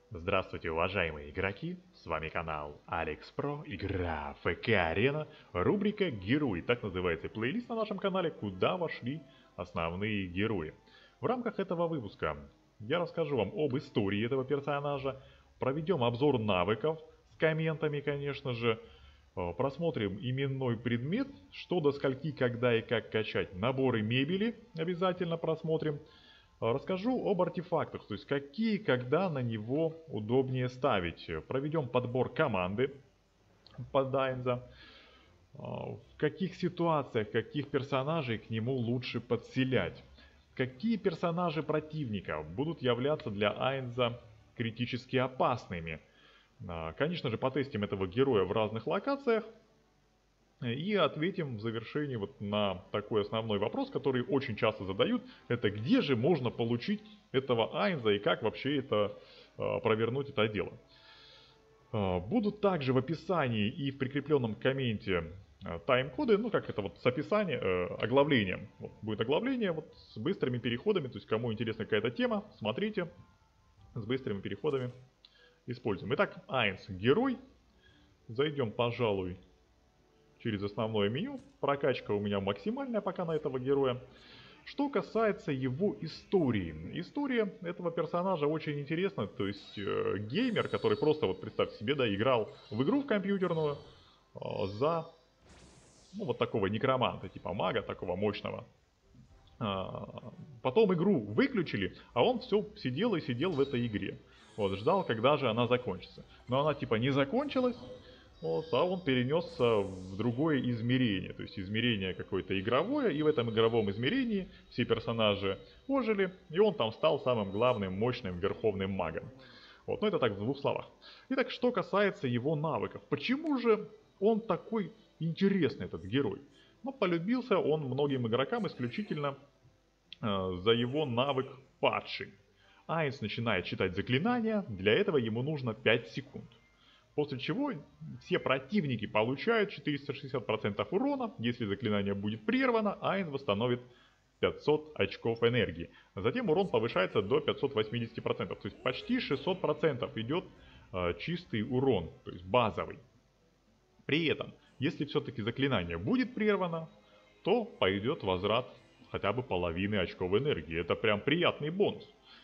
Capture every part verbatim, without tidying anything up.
Здравствуйте, уважаемые игроки! С вами канал AlexPro, игра эф ка Arena, рубрика «Герои». Так называется плейлист на нашем канале, куда вошли основные герои. В рамках этого выпуска я расскажу вам об истории этого персонажа, проведем обзор навыков с комментами, конечно же, просмотрим именной предмет, что до скольки, когда и как качать, наборы мебели обязательно просмотрим. Расскажу об артефактах, то есть какие, когда на него удобнее ставить. Проведем подбор команды под Айнза. В каких ситуациях, каких персонажей к нему лучше подселять. Какие персонажи противника будут являться для Айнза критически опасными. Конечно же, потестим этого героя в разных локациях. И ответим в завершении вот на такой основной вопрос, который очень часто задают. Это где же можно получить этого Айнза и как вообще это провернуть это дело. Будут также в описании и в прикрепленном комменте тайм-коды, ну как это вот с описанием, э, оглавлением. Вот будет оглавление вот с быстрыми переходами, то есть кому интересна какая-то тема, смотрите, с быстрыми переходами используем. Итак, Айнз герой. Зайдем, пожалуй, через основное меню. Прокачка у меня максимальная пока на этого героя. Что касается его истории. История этого персонажа очень интересна. То есть э, геймер, который просто, вот представьте себе, да, играл в игру в компьютерную э, за ну, вот такого некроманта, типа мага, такого мощного. А, потом игру выключили, а он все сидел и сидел в этой игре. Вот, ждал, когда же она закончится. Но она типа не закончилась. Вот, а он перенесся в другое измерение, то есть измерение какое-то игровое, и в этом игровом измерении все персонажи ожили, и он там стал самым главным, мощным, верховным магом. Вот, ну это так в двух словах. Итак, что касается его навыков. Почему же он такой интересный, этот герой? Ну, полюбился он многим игрокам исключительно э, за его навык падший. Айнс начинает читать заклинания, для этого ему нужно пять секунд. После чего все противники получают четыреста шестьдесят процентов урона. Если заклинание будет прервано, Айнз восстановит пятьсот очков энергии. Затем урон повышается до пятьсот восемьдесят процентов. То есть почти шестьсот процентов идет э, чистый урон, то есть базовый. При этом, если все-таки заклинание будет прервано, то пойдет возврат хотя бы половины очков энергии. Это прям приятный бонус.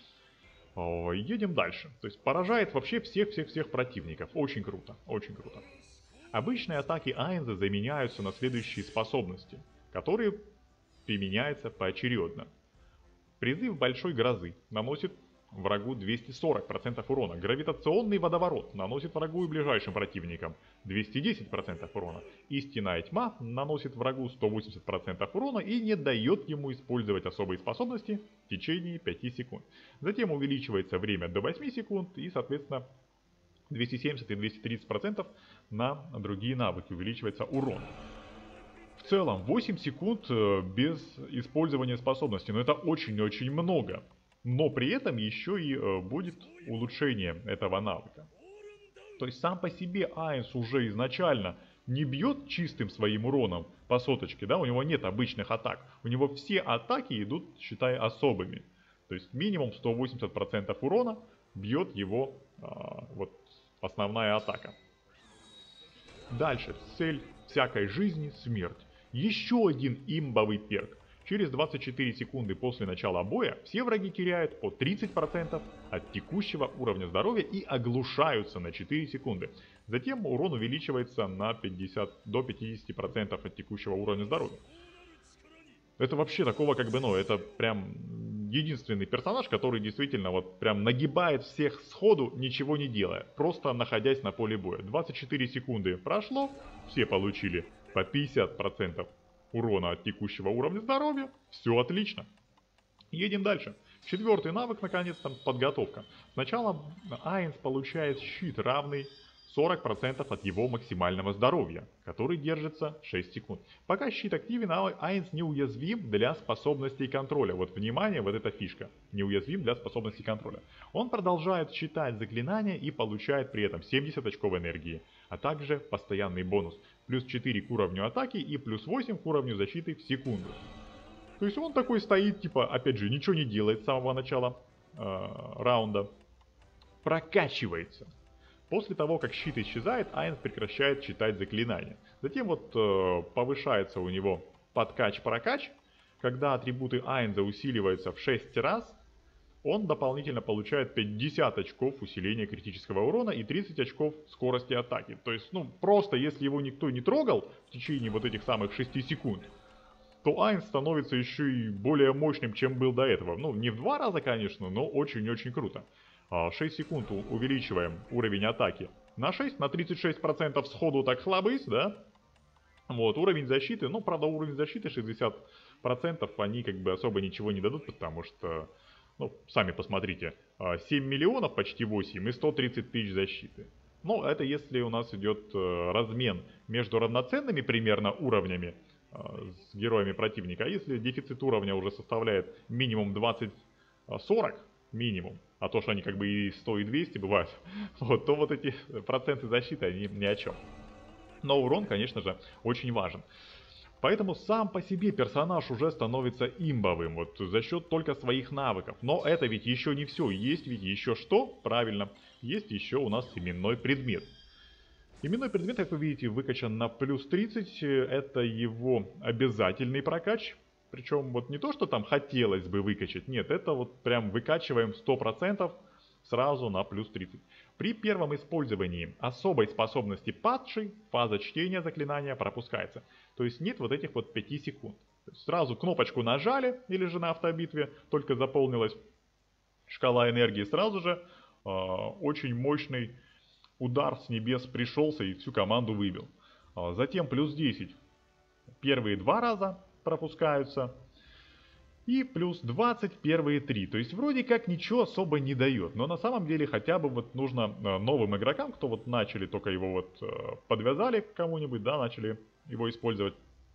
Едем дальше. То есть поражает вообще всех-всех-всех противников. Очень круто, очень круто. Обычные атаки Айнза заменяются на следующие способности, которые применяются поочередно. Призыв большой грозы наносит врагу двести сорок процентов урона. Гравитационный водоворот наносит врагу и ближайшим противникам двести десять процентов урона. Истинная тьма наносит врагу сто восемьдесят процентов урона и не дает ему использовать особые способности в течение пяти секунд. Затем увеличивается время до восьми секунд и, соответственно, двести семьдесят и двести тридцать процентов на другие навыки увеличивается урон. В целом восемь секунд без использования способности, но это очень-очень много. Но при этом еще и э, будет улучшение этого навыка. То есть сам по себе Айнс уже изначально не бьет чистым своим уроном по соточке, да, у него нет обычных атак. У него все атаки идут, считай, особыми. То есть минимум сто восемьдесят процентов урона бьет его э, вот, основная атака. Дальше, цель всякой жизни – смерть. Еще один имбовый перк. Через двадцать четыре секунды после начала боя все враги теряют по тридцать процентов от текущего уровня здоровья и оглушаются на четыре секунды. Затем урон увеличивается на пятьдесят, до пятидесяти процентов от текущего уровня здоровья. Это вообще такого как бы, ну, это прям единственный персонаж, который действительно вот прям нагибает всех сходу, ничего не делая, просто находясь на поле боя. двадцать четыре секунды прошло, все получили по пятьдесят процентов. Урона от текущего уровня здоровья. Все отлично. Едем дальше. Четвертый навык, наконец-то, подготовка. Сначала Айнс получает щит, равный сорок процентов от его максимального здоровья, который держится шесть секунд. Пока щит активен, Айнс неуязвим для способностей контроля. Вот внимание, вот эта фишка. Неуязвим для способностей контроля. Он продолжает читать заклинания и получает при этом семьдесят очков энергии, а также постоянный бонус. Плюс четыре к уровню атаки и плюс восемь к уровню защиты в секунду. То есть он такой стоит, типа, опять же, ничего не делает с самого начала э, раунда. прокачивается. После того, как щит исчезает, Айнс прекращает читать заклинания. Затем вот э, повышается у него подкач-прокач. Когда атрибуты Айнза усиливаются в шесть раз, он дополнительно получает пятьдесят очков усиления критического урона и тридцать очков скорости атаки. То есть, ну, просто если его никто не трогал в течение вот этих самых шести секунд, то Айнс становится еще и более мощным, чем был до этого. Ну, не в два раза, конечно, но очень-очень круто. шесть секунд увеличиваем уровень атаки на шесть, на тридцать шесть процентов сходу так хлобысь, да? Вот, уровень защиты, ну, правда, уровень защиты шестьдесят процентов, они как бы особо ничего не дадут, потому что, ну, сами посмотрите, семь миллионов, почти восемь, и сто тридцать тысяч защиты. Но это если у нас идет размен между равноценными примерно уровнями с героями противника, а если дефицит уровня уже составляет минимум двадцать сорок, минимум, а то, что они как бы и сто, и двести бывают, вот, то вот эти проценты защиты, они ни о чем. Но урон, конечно же, очень важен. Поэтому сам по себе персонаж уже становится имбовым, вот за счет только своих навыков. Но это ведь еще не все, есть ведь еще что? Правильно, есть еще у нас именной предмет. Именной предмет, как вы видите, выкачан на плюс тридцать, это его обязательный прокач. Причем вот не то, что там хотелось бы выкачать, нет, это вот прям выкачиваем сто процентов сразу на плюс тридцать. При первом использовании особой способности падшей фаза чтения заклинания пропускается. То есть нет вот этих вот пяти секунд. То есть сразу кнопочку нажали, или же на автобитве только заполнилась шкала энергии, сразу же э, очень мощный удар с небес пришелся и всю команду выбил. Э, затем плюс десять первые два раза пропускаются. И плюс двадцать первые три. То есть вроде как ничего особо не дает. Но на самом деле хотя бы вот нужно новым игрокам, кто вот начали только его вот подвязали к кому-нибудь, да, начали его использовать.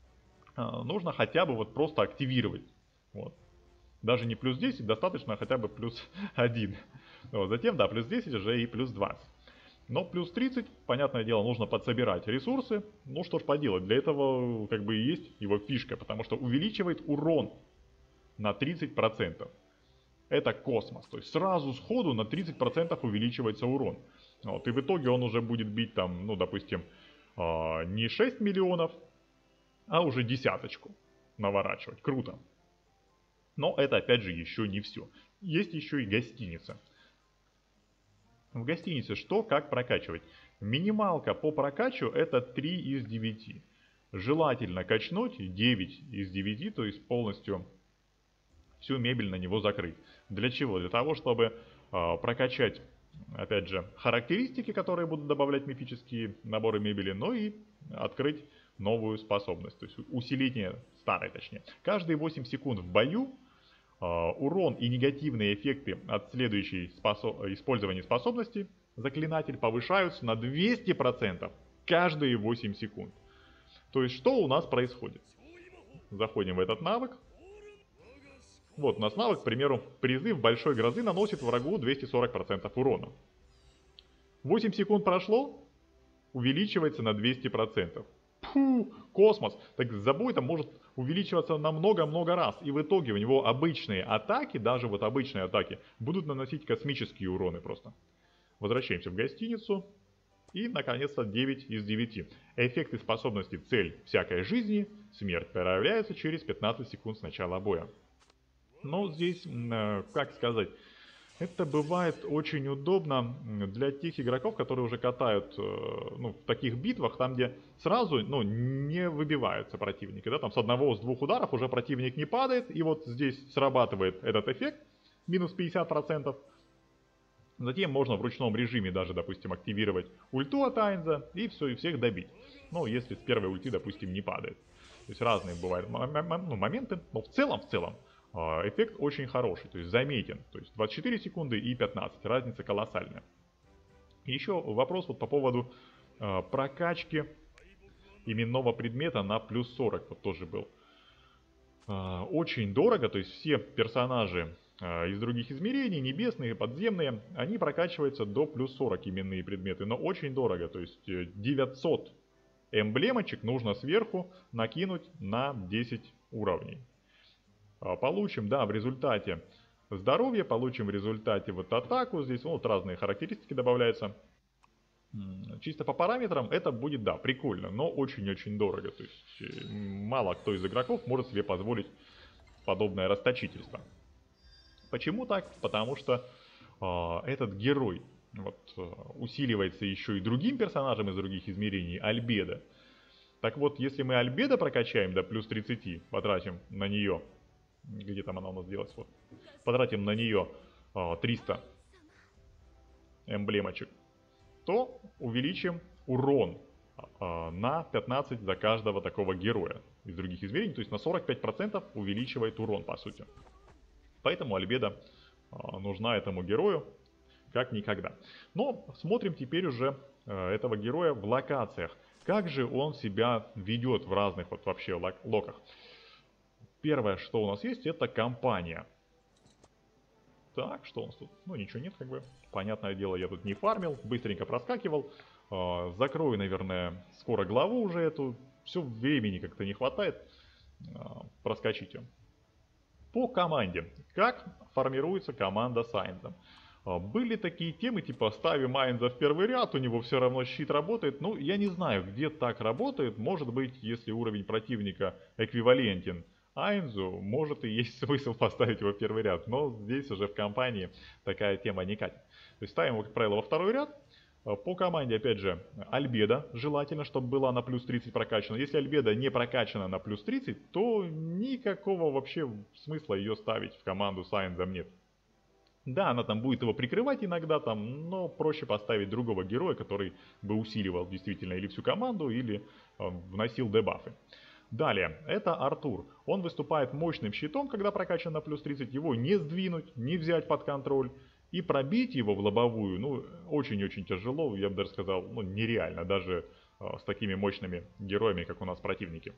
Нужно хотя бы вот просто активировать. Вот. Даже не плюс десять, достаточно хотя бы плюс один. Вот. Затем, да, плюс десять уже и плюс двадцать. Но плюс тридцать, понятное дело, нужно подсобирать ресурсы. Ну что ж поделать, для этого как бы и есть его фишка, потому что увеличивает урон на тридцать процентов. Это космос. То есть сразу сходу на тридцать процентов увеличивается урон. Вот, и в итоге он уже будет бить там, ну допустим, не шесть миллионов, а уже десяточку наворачивать. Круто. Но это опять же еще не все. Есть еще и гостиница. В гостинице что, как прокачивать? Минималка по прокачу это три из девяти. Желательно качнуть девять из девяти, то есть полностью всю мебель на него закрыть. Для чего? Для того, чтобы э, прокачать, опять же, характеристики, которые будут добавлять мифические наборы мебели, но и открыть новую способность, то есть усиление старой, точнее. Каждые восемь секунд в бою э, урон и негативные эффекты от следующей способ... использования способности заклинатель повышаются на двести процентов каждые восемь секунд. То есть что у нас происходит? Заходим в этот навык. Вот у нас навык, к примеру, призыв большой грозы наносит врагу двести сорок процентов урона. восемь секунд прошло, увеличивается на двести процентов. Фу, космос. Так забой там может увеличиваться на много-много раз. И в итоге у него обычные атаки, даже вот обычные атаки, будут наносить космические уроны просто. Возвращаемся в гостиницу. И, наконец-то, девять из девяти. Эффекты способности цель всякой жизни, смерть проявляются через пятнадцать секунд с начала боя. Но здесь, как сказать, это бывает очень удобно для тех игроков, которые уже катают ну, в таких битвах, там где сразу ну, не выбиваются противники. Да? Там с одного, с двух ударов уже противник не падает, и вот здесь срабатывает этот эффект, минус пятьдесят процентов. Затем можно в ручном режиме даже, допустим, активировать ульту от Айнза и все, и всех добить. Ну, если с первой ульты, допустим, не падает. То есть разные бывают ну, моменты, но в целом, в целом, эффект очень хороший, то есть заметен. То есть двадцать четыре секунды и пятнадцать, разница колоссальная. И еще вопрос вот по поводу э, прокачки именного предмета на плюс сорок, вот тоже был. Э, очень дорого, то есть все персонажи э, из других измерений, небесные, подземные, они прокачиваются до плюс сорок именные предметы, но очень дорого, то есть девятьсот эмблемочек нужно сверху накинуть на десять уровней. Получим, да, в результате здоровье, получим в результате вот атаку. Здесь вот разные характеристики добавляются. Чисто по параметрам это будет, да, прикольно, но очень-очень дорого. То есть мало кто из игроков может себе позволить подобное расточительство. Почему так? Потому что э, этот герой вот, э, усиливается еще и другим персонажем из других измерений, Альбедо. Так вот, если мы Альбедо прокачаем до плюс тридцати, потратим на нее, где там она у нас делась, вот, потратим на нее э, триста эмблемочек, то увеличим урон э, на пятнадцать за каждого такого героя из других измерений. То есть на сорок пять процентов увеличивает урон, по сути. Поэтому Альбедо э, нужна этому герою как никогда. Но смотрим теперь уже э, этого героя в локациях. Как же он себя ведет в разных вот вообще лок локах. Первое, что у нас есть, это компания. Так, что у нас тут? Ну, ничего нет, как бы. Понятное дело, я тут не фармил, быстренько проскакивал. Э, закрою, наверное, скоро главу уже эту. Все, времени как-то не хватает. Э, проскочите. По команде. Как формируется команда с Айнзом? Э, были такие темы, типа ставим Айнза в первый ряд, у него все равно щит работает. Ну, я не знаю, где так работает. Может быть, если уровень противника эквивалентен Айнзу, может и есть смысл поставить его в первый ряд, но здесь уже в компании такая тема не катит. То есть ставим его, как правило, во второй ряд. По команде, опять же, Альбедо желательно, чтобы была на плюс тридцать прокачана. Если Альбедо не прокачана на плюс тридцать, то никакого вообще смысла ее ставить в команду с Айнзом нет. Да, она там будет его прикрывать иногда, там, но проще поставить другого героя, который бы усиливал действительно или всю команду, или э, вносил дебафы. Далее, это Артур. Он выступает мощным щитом, когда прокачан на плюс тридцать. Его не сдвинуть, не взять под контроль. И пробить его в лобовую, ну, очень-очень тяжело, я бы даже сказал, ну, нереально, даже э, с такими мощными героями, как у нас противники.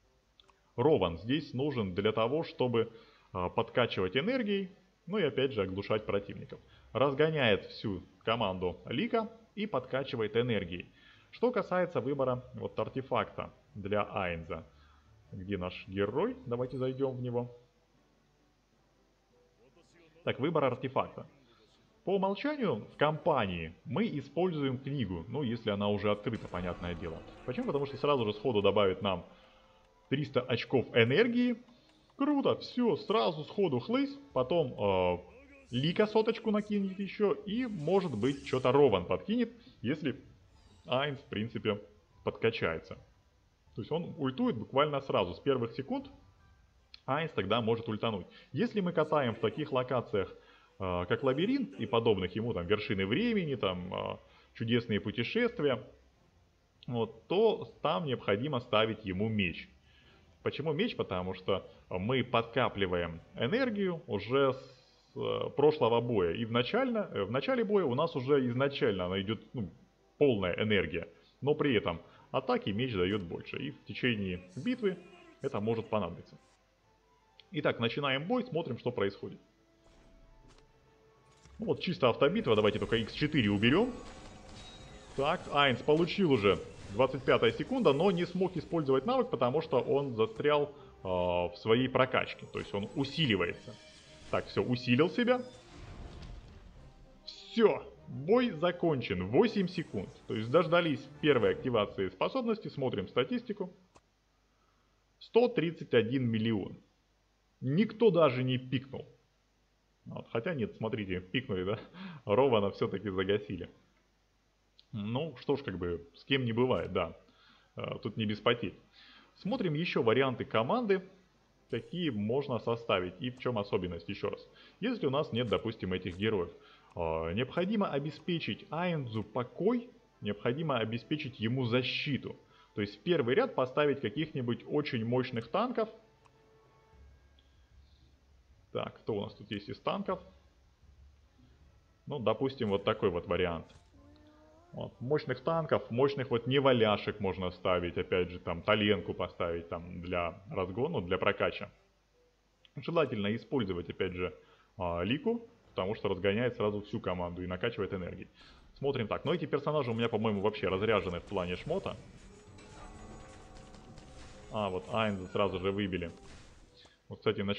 Рован здесь нужен для того, чтобы э, подкачивать энергией, ну и опять же оглушать противников. Разгоняет всю команду Лика и подкачивает энергией. Что касается выбора вот артефакта для Айнза. Где наш герой? Давайте зайдем в него. Так, выбор артефакта. По умолчанию в компании мы используем книгу, ну если она уже открыта, понятное дело. Почему? Потому что сразу же сходу добавит нам триста очков энергии. Круто, все, сразу сходу хлысь, потом э, Лика соточку накинет еще и может быть что-то Рован подкинет, если Айнз в принципе подкачается. То есть он ультует буквально сразу, с первых секунд Айнз тогда может ультануть. Если мы катаем в таких локациях, э, как Лабиринт и подобных ему, там, Вершины Времени, там, э, Чудесные Путешествия, вот, то там необходимо ставить ему меч. Почему меч? Потому что мы подкапливаем энергию уже с э, прошлого боя. И в, начально, э, в начале боя у нас уже изначально она идет, ну, полная энергия. Но при этом атаки меч дает больше. И в течение битвы это может понадобиться. Итак, начинаем бой, смотрим, что происходит. Ну, вот чисто автобитва, давайте только икс четыре уберем. Так, Айнз получил уже двадцать пятая секунда, но не смог использовать навык, потому что он застрял э, в своей прокачке. То есть он усиливается. Так, все, усилил себя. Все, бой закончен. восемь секунд. То есть дождались первой активации способности. Смотрим статистику. сто тридцать один миллион. Никто даже не пикнул. Вот, хотя нет, смотрите, пикнули, да? Рована все-таки загасили. Ну, что ж, как бы, с кем не бывает, да. Тут не без потерь. Смотрим еще варианты команды, какие можно составить и в чем особенность, еще раз. Если у нас нет, допустим, этих героев, необходимо обеспечить Айнзу покой, необходимо обеспечить ему защиту. То есть в первый ряд поставить каких-нибудь очень мощных танков. Так, кто у нас тут есть из танков? Ну, допустим, вот такой вот вариант. Вот, мощных танков, мощных вот неваляшек можно ставить, опять же, там, Таленку поставить там для разгона, для прокача. Желательно использовать, опять же, Лику, потому что разгоняет сразу всю команду и накачивает энергией. Смотрим так, но эти персонажи у меня, по-моему, вообще разряжены в плане шмота. А, вот Айнза сразу же выбили. Вот, кстати, насчет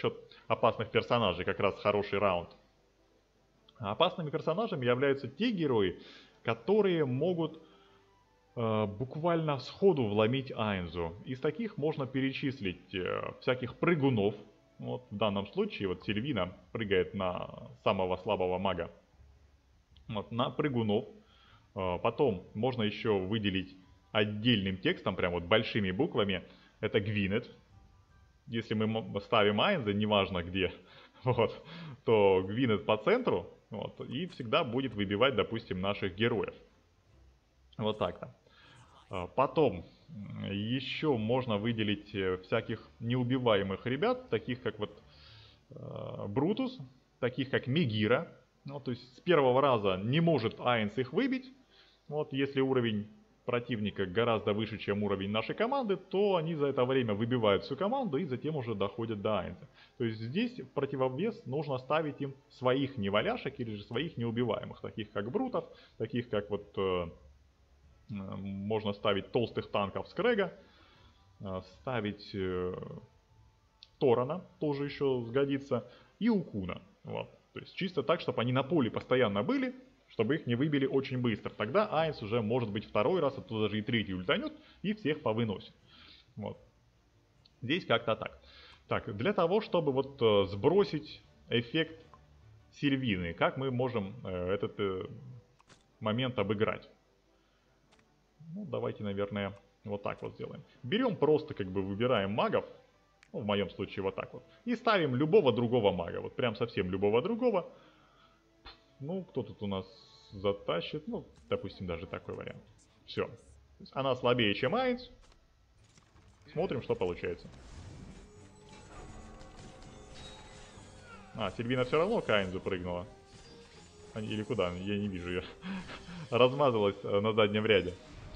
опасных персонажей, как раз хороший раунд. А опасными персонажами являются те герои, которые могут э, буквально сходу вломить Айнзу. Из таких можно перечислить э, всяких прыгунов. Вот в данном случае вот Сильвина прыгает на самого слабого мага. Вот, на прыгунов. Э, потом можно еще выделить отдельным текстом, прям вот большими буквами, это Гвинет. Если мы ставим Айнза, неважно где, вот, то Гвинет по центру, вот, и всегда будет выбивать, допустим, наших героев. Вот так-то. Потом еще можно выделить всяких неубиваемых ребят, таких как вот э, Брутус, таких как Мегира. Ну, то есть с первого раза не может Айнз их выбить. Вот, если уровень противника гораздо выше, чем уровень нашей команды, то они за это время выбивают всю команду и затем уже доходят до Айнза. То есть здесь в противовес нужно ставить им своих неваляшек или же своих неубиваемых, таких как Брутов, таких как вот э, можно ставить толстых танков Скрэга, э, ставить э, Торана, тоже еще сгодится, и Укуна. Вот. То есть чисто так, чтобы они на поле постоянно были, чтобы их не выбили очень быстро. Тогда Айнс уже может быть второй раз, а то даже и третий ультанет, и всех повыносит. Вот. Здесь как-то так. Так, для того, чтобы вот э, сбросить эффект Сильвины, как мы можем э, этот э, момент обыграть? Ну, давайте, наверное, вот так вот сделаем. Берем просто, как бы, выбираем магов, ну, в моем случае вот так вот, и ставим любого другого мага, вот прям совсем любого другого. Ну, кто тут у нас затащит? Ну, допустим, даже такой вариант. Все. Она слабее, чем Айнс. Смотрим, что получается. А, Сильвина все равно к Айнзу прыгнула. Или куда? Я не вижу ее. Размазалась на заднем ряде.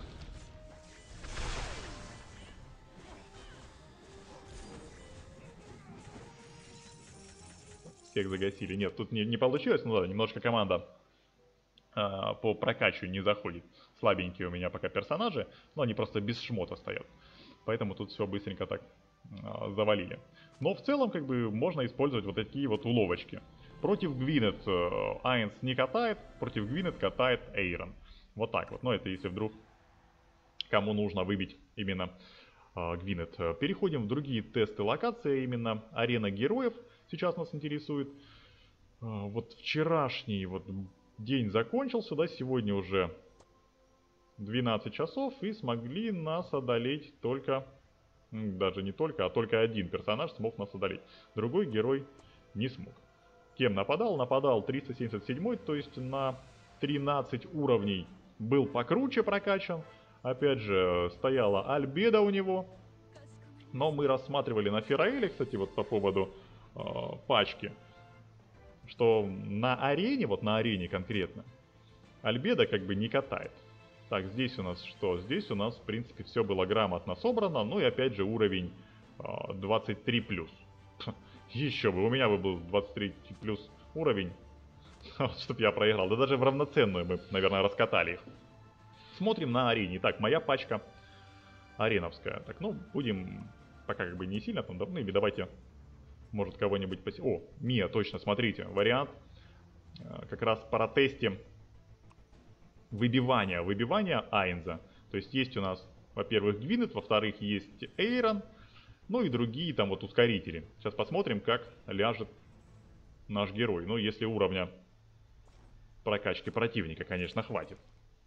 Всех загасили. Нет, тут не, не получилось. Ну ладно, немножко команда а, по прокачу не заходит. Слабенькие у меня пока персонажи, но они просто без шмота стоят. Поэтому тут все быстренько так а, завалили. Но в целом, как бы, можно использовать вот такие вот уловочки. Против Гвинет э, Айнс не катает, против Гвинет катает Эйрон. Вот так вот. Но это если вдруг кому нужно выбить именно э, Гвинет. Переходим в другие тесты локации, именно арена героев. Сейчас нас интересует. Вот вчерашний вот день закончился, да, сегодня уже двенадцать часов, и смогли нас одолеть только, даже не только, а только один персонаж смог нас одолеть. Другой герой не смог. Кем нападал? Нападал триста семьдесят седьмой, то есть на тринадцать уровней был покруче прокачан. Опять же, стояла Альбеда у него. Но мы рассматривали на Фераэле, кстати, вот по поводу э, пачки, что на арене, вот на арене конкретно, Альбеда как бы не катает. Так, здесь у нас что? Здесь у нас, в принципе, все было грамотно собрано. Ну и опять же уровень э, двадцать три плюс. Еще бы, у меня бы был двадцать три плюс уровень, чтоб я проиграл. Да даже в равноценную мы, наверное, раскатали их. Смотрим на арене. Так, моя пачка ареновская. Так, ну, будем пока как бы не сильно там давно. Или давайте, может, кого-нибудь поси... О, Мия, точно, смотрите, вариант. Как раз протестим выбивания. Выбивания Айнза. То есть есть у нас, во-первых, Гвинет, во-вторых, есть Эйрон. Ну и другие там вот ускорители. Сейчас посмотрим, как ляжет наш герой. Ну, если уровня прокачки противника, конечно, хватит.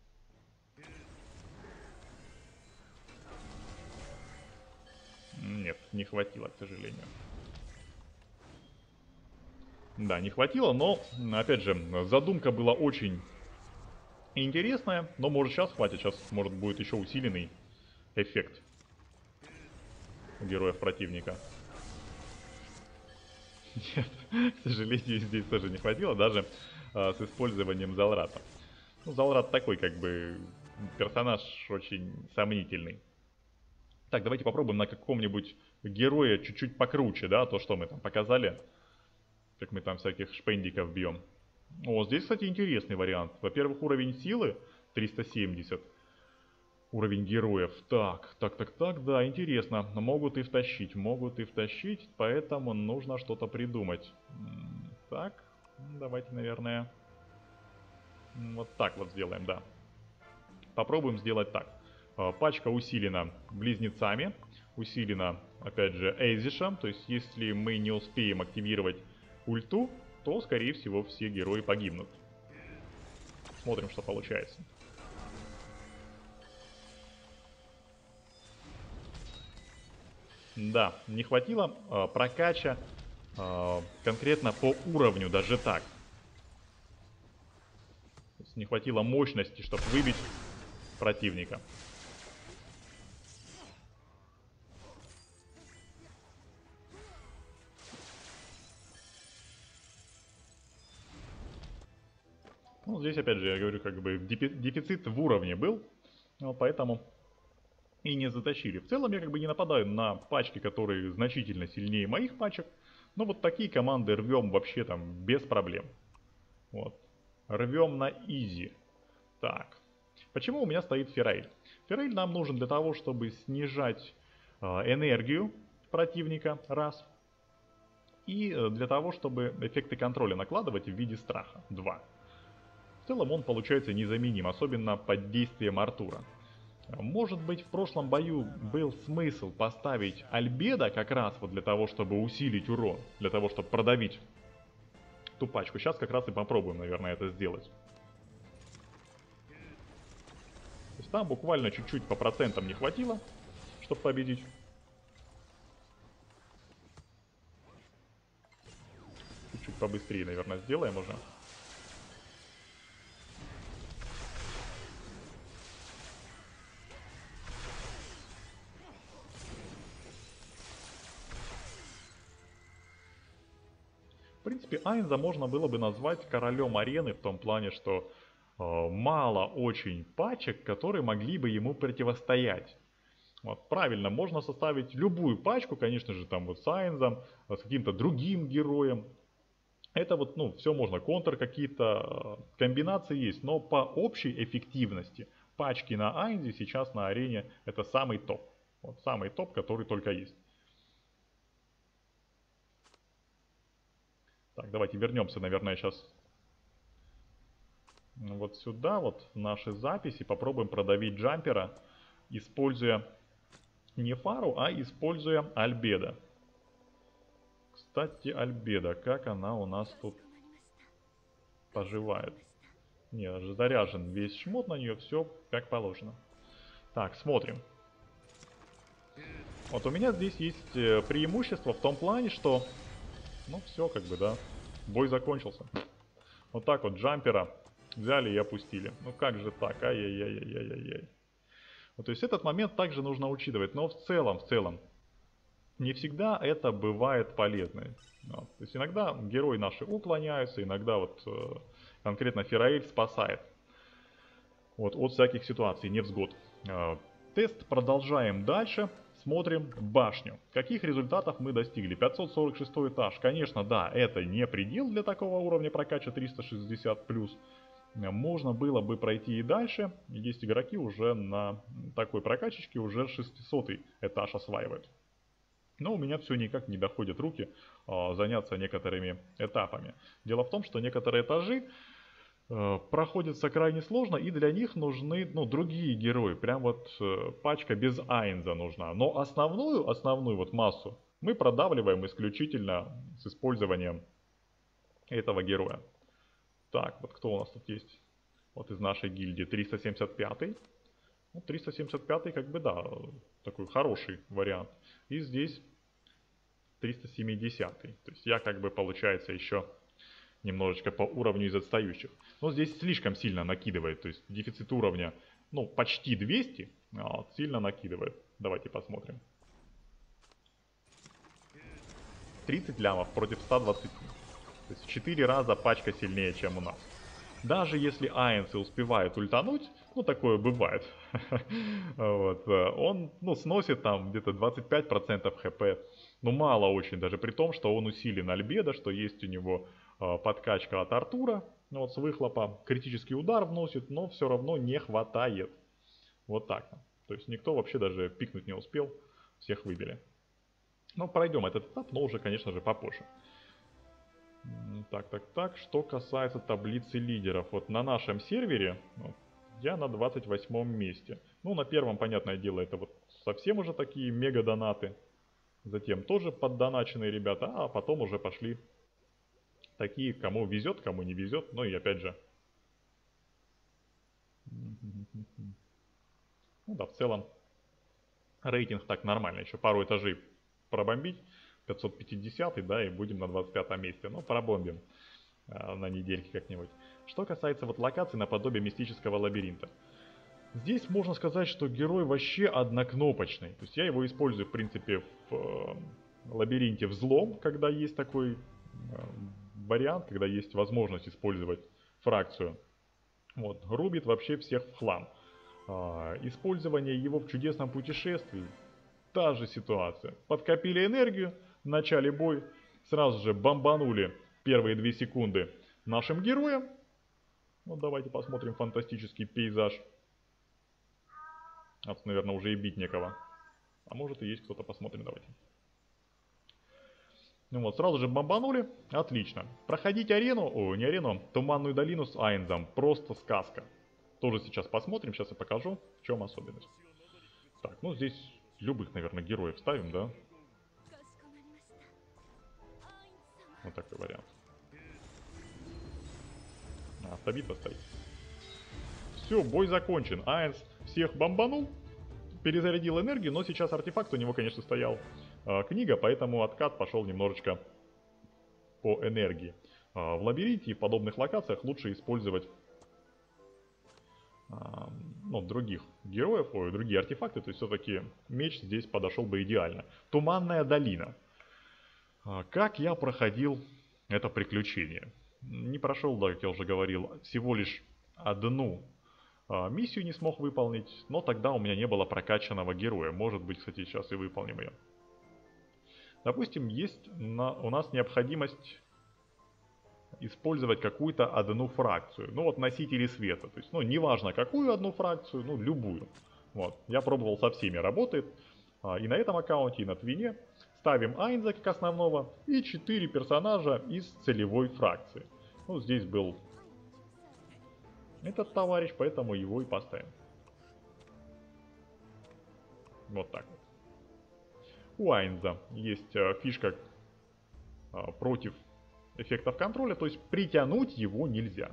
Нет, не хватило, к сожалению. Да, не хватило, но, опять же, задумка была очень интересная. Но, может, сейчас хватит. Сейчас, может, будет еще усиленный эффект у героев противника. Нет, к сожалению, здесь тоже не хватило, даже а, с использованием Залрата. Ну, Залрат такой, как бы, персонаж очень сомнительный. Так, давайте попробуем на каком-нибудь герое чуть-чуть покруче, да, то, что мы там показали. Как мы там всяких шпендиков бьем. О, здесь, кстати, интересный вариант. Во-первых, уровень силы триста семьдесят. Уровень героев. Так, так, так, так, да, интересно. Могут и втащить, могут и втащить, поэтому нужно что-то придумать. Так, давайте, наверное, вот так вот сделаем, да. Попробуем сделать так. Пачка усилена близнецами, усилена, опять же, Эйзишем. То есть, если мы не успеем активировать ульту, то, скорее всего, все герои погибнут. Смотрим, что получается. Да, не хватило э, прокача э, конкретно по уровню, даже так. То есть не хватило мощности, чтобы выбить противника. Ну, здесь, опять же, я говорю, как бы дефицит в уровне был, вот поэтому и не затащили. В целом я как бы не нападаю на пачки, которые значительно сильнее моих пачек, но вот такие команды рвем вообще там без проблем. Вот. Рвем на изи. Так. Почему у меня стоит Феррейль? Феррейль нам нужен для того, чтобы снижать э, энергию противника, раз. И для того, чтобы эффекты контроля накладывать в виде страха, два. В целом он получается незаменим, особенно под действием Артура. Может быть, в прошлом бою был смысл поставить Альбедо как раз вот для того, чтобы усилить урон, для того, чтобы продавить ту пачку. Сейчас как раз и попробуем, наверное, это сделать. То есть там буквально чуть-чуть по процентам не хватило, чтобы победить. Чуть-чуть побыстрее, наверное, сделаем уже. В принципе, Айнза можно было бы назвать королем арены в том плане, что э, мало очень пачек, которые могли бы ему противостоять. Вот, правильно, можно составить любую пачку, конечно же, там вот с Айнзом, с каким-то другим героем. Это вот, ну, все можно, контр какие-то, комбинации есть, но по общей эффективности пачки на Айнзе сейчас на арене это самый топ. Вот самый топ, который только есть. Так, давайте вернемся, наверное, сейчас вот сюда, вот в наши записи. Попробуем продавить джампера, используя не Фару, а используя Альбедо. Кстати, Альбедо, как она у нас тут поживает? Не, же заряжен весь шмот на нее, все как положено. Так, смотрим. Вот у меня здесь есть преимущество в том плане, что... Ну все, как бы, да. Бой закончился. Вот так вот джампера взяли и опустили. Ну как же так? Ай-яй-яй-яй-яй-яй. Вот, то есть этот момент также нужно учитывать. Но в целом, в целом, не всегда это бывает полезно. Вот. То есть иногда герои наши уклоняются, иногда вот э, конкретно Феррейль спасает вот, от всяких ситуаций, невзгод. Э, тест продолжаем дальше. Смотрим башню. Каких результатов мы достигли? пятьсот сорок шестой этаж. Конечно, да, это не предел для такого уровня прокача триста шестьдесят плюс. Можно было бы пройти и дальше. Есть игроки уже на такой прокачечке уже шестисотый этаж осваивают. Но у меня все никак не доходят руки э, заняться некоторыми этапами. Дело в том, что некоторые этажи э, проходятся крайне сложно, и для них нужны ну, другие герои. Прям вот э, пачка без Айнза нужна. Но основную, основную вот массу мы продавливаем исключительно с использованием этого героя. Так, вот кто у нас тут есть? Вот из нашей гильдии триста семьдесят пятый. Ну, триста семьдесят пятый как бы да, такой хороший вариант. И здесь триста семидесятый. То есть я как бы получается еще немножечко по уровню из отстающих. Но здесь слишком сильно накидывает. То есть дефицит уровня, ну, почти двести, а вот сильно накидывает. Давайте посмотрим. тридцать лямов против ста двадцати. То есть в четыре раза пачка сильнее, чем у нас. Даже если айнцы успевают ультануть, ну такое бывает, вот, он ну, сносит там где-то двадцать пять процентов хп. Ну мало очень, даже при том, что он усилен Альбедо, что есть у него э, подкачка от Артура, вот с выхлопа. Критический удар вносит, но все равно не хватает. Вот так. То есть никто вообще даже пикнуть не успел, всех выбили. Ну, пройдем этот этап, но уже, конечно же, попозже. Так, так, так, что касается таблицы лидеров. Вот на нашем сервере ну, я на двадцать восьмом месте. Ну, на первом, понятное дело, это вот совсем уже такие мега-донаты. Затем тоже поддоначенные ребята, а потом уже пошли такие, кому везет, кому не везет. Ну и опять же... Ну да, в целом рейтинг так нормально. Еще пару этажей пробомбить. пятьсот пятьдесят, да, и будем на двадцать пятом месте. Ну, пробомбим а, на недельке как-нибудь. Что касается вот локаций наподобие мистического лабиринта. Здесь можно сказать, что герой вообще однокнопочный. То есть я его использую, в принципе, в э, лабиринте взлом, когда есть такой э, вариант, когда есть возможность использовать фракцию. Вот, рубит вообще всех в хлам. А, использование его в чудесном путешествии. Та же ситуация. Подкопили энергию, в начале боя, сразу же бомбанули первые две секунды нашим героям. Ну, давайте посмотрим фантастический пейзаж. А тут, наверное, уже и бить некого. А может и есть кто-то, посмотрим, давайте. Ну вот, сразу же бомбанули. Отлично. Проходить арену, о, не арену, Туманную долину с Айнзом. Просто сказка. Тоже сейчас посмотрим, сейчас я покажу, в чем особенность. Так, ну здесь любых, наверное, героев ставим, да? Вот такой вариант. А, автобитва стоит. Все, бой закончен. Айнс всех бомбанул, перезарядил энергию, но сейчас артефакт у него, конечно, стоял э, книга, поэтому откат пошел немножечко по энергии. Э, в лабиринте и в подобных локациях лучше использовать э, ну, других героев, ой, другие артефакты, то есть все-таки меч здесь подошел бы идеально. Туманная долина. Э, как я проходил это приключение? Не прошел, да, как я уже говорил, всего лишь одну миссию не смог выполнить, но тогда у меня не было прокачанного героя. Может быть, кстати, сейчас и выполним ее. Допустим, есть на, у нас необходимость использовать какую-то одну фракцию. Ну вот носители света. То есть, ну, неважно какую одну фракцию, ну, любую. Вот. Я пробовал со всеми, работает. И на этом аккаунте, и на Твине. Ставим Айнза как основного и четыре персонажа из целевой фракции. Ну, здесь был этот товарищ, поэтому его и поставим. Вот так вот. У Айнза есть э, фишка э, против эффектов контроля, то есть притянуть его нельзя.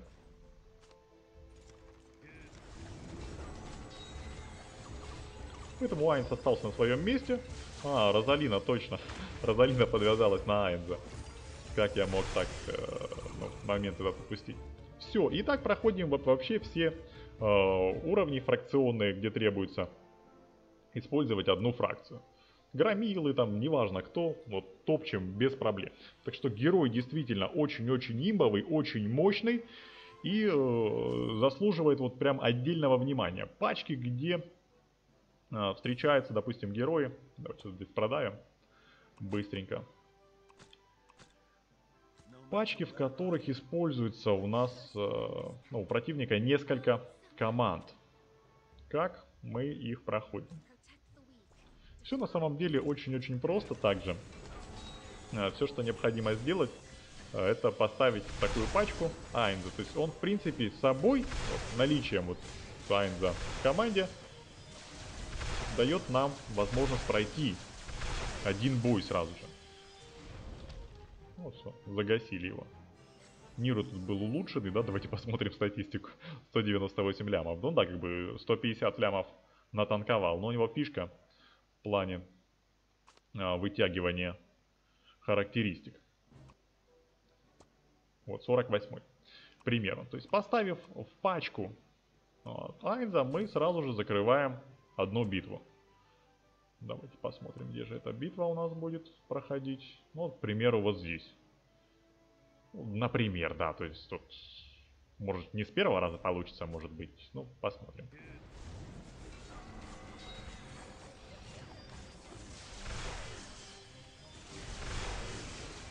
Поэтому Айнз остался на своем месте. А, Розалина, точно. Розалина подвязалась на Айнза. Как я мог так э, ну, момент этот упустить? Все, и так проходим вот вообще все э, уровни фракционные, где требуется использовать одну фракцию. Громилы, там, неважно кто, вот топчем без проблем. Так что герой действительно очень-очень имбовый, очень мощный и э, заслуживает вот прям отдельного внимания. Пачки, где э, встречаются, допустим, герои. Давайте здесь продаем быстренько. Пачки, в которых используется у нас, э, ну, у противника несколько команд. Как мы их проходим? Все на самом деле очень-очень просто также. Э, все, что необходимо сделать, э, это поставить такую пачку Айнза. То есть он, в принципе, с собой, вот, наличием вот Айнза в команде, дает нам возможность пройти один бой сразу же. Вот все, загасили его. Ниру тут был улучшенный, да, давайте посмотрим статистику. сто девяносто восемь лямов. Ну да, как бы сто пятьдесят лямов натанковал, но у него фишка в плане а, вытягивания характеристик. Вот, сорок восьмой, к примеру. То есть, поставив в пачку вот, Айнза, мы сразу же закрываем одну битву. Давайте посмотрим, где же эта битва у нас будет проходить. Ну, к примеру, вот здесь. Например, да, то есть тут, может, не с первого раза получится, может быть. Ну, посмотрим.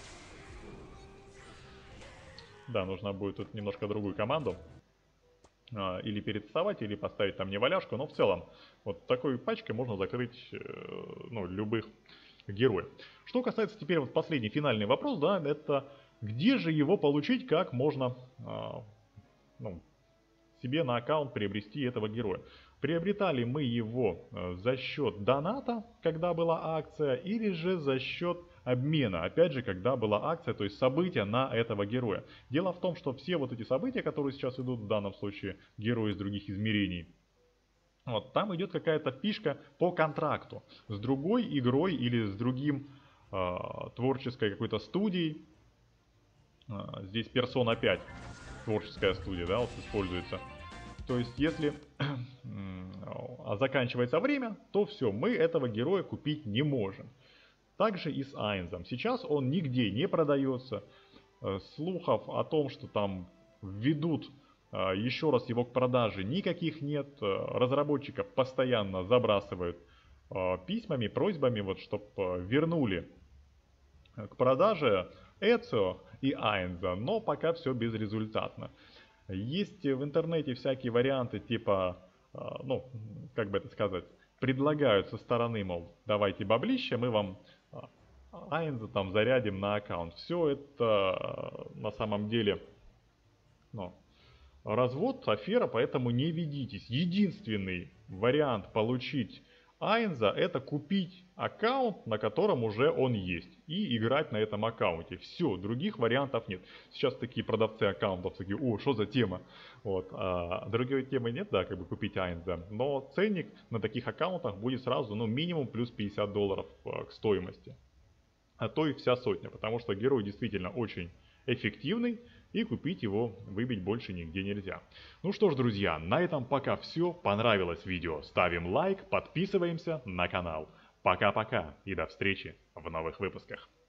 Да, нужно будет тут немножко другую команду а, или перетасовать, или поставить там неваляшку, но в целом вот такой пачкой можно закрыть э, ну, любых героев. Что касается теперь вот последний финальный вопрос, да, это где же его получить, как можно а, ну, себе на аккаунт приобрести этого героя. Приобретали мы его за счет доната, когда была акция, или же за счет обмена, опять же, когда была акция, то есть события на этого героя. Дело в том, что все вот эти события, которые сейчас идут, в данном случае герои из других измерений, вот, там идет какая-то фишка по контракту с другой игрой или с другим э, творческой какой-то студией. Э, здесь Persona пять, творческая студия, да, вот используется. То есть, если заканчивается время, то все, мы этого героя купить не можем. Также и с Айнзом. Сейчас он нигде не продается. Слухов о том, что там введут еще раз его к продаже, никаких нет. Разработчиков постоянно забрасывают письмами, просьбами, вот, чтобы вернули к продаже Эцио и Айнза, но пока все безрезультатно. Есть в интернете всякие варианты типа, ну, как бы это сказать, предлагают со стороны, мол, давайте баблище, мы вам Айнза там зарядим на аккаунт. Все это на самом деле, ну, развод, афера, поэтому не ведитесь. Единственный вариант получить Айнза — это купить аккаунт, на котором уже он есть, и играть на этом аккаунте. Все, других вариантов нет. Сейчас такие продавцы аккаунтов такие: о, что за тема? Вот. А другой темы нет, да, как бы купить Айнза, но ценник на таких аккаунтах будет сразу, ну, минимум плюс пятьдесят долларов к стоимости. А то и вся сотня, потому что герой действительно очень эффективный, и купить его, выбить больше нигде нельзя. Ну что ж, друзья, на этом пока все. Понравилось видео? Ставим лайк, подписываемся на канал. Пока-пока и до встречи в новых выпусках.